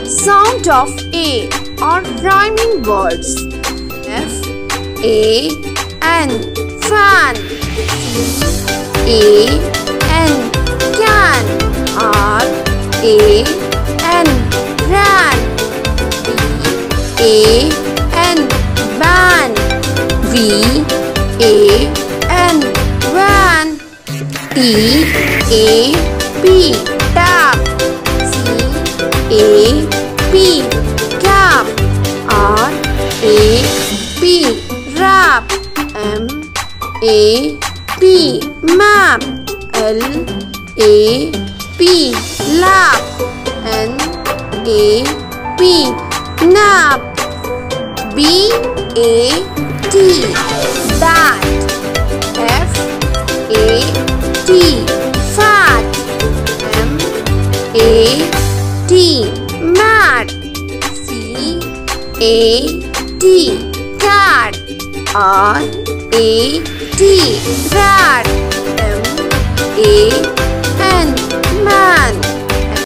Sound of A or rhyming words. F-A-N, fan. C-A-N, can. R-A-N, ran. B-A-N, ban. V-A-N, van. T-A-P, tap. C-A-P, cap. R-A-P, rap. M-A-P, map. L-A-P, lap. N-A-P, nap. B-A-T, bat. F-A-T, fat. M-A-T, mat. C-A-T, cat. R-A-T, rat.